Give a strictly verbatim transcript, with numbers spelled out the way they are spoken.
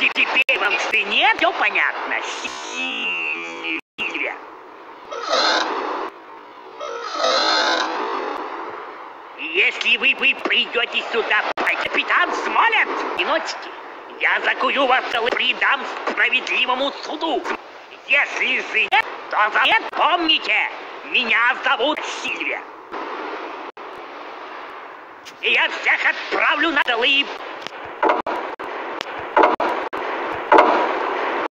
Теперь вам что нет, все понятно. Сильвия. Если вы, вы придете сюда, капитан Смолет, и ночки, я закую вас и придам справедливому суду. Если же нет, то за это помните, меня зовут Сильвия. И я всех отправлю на долы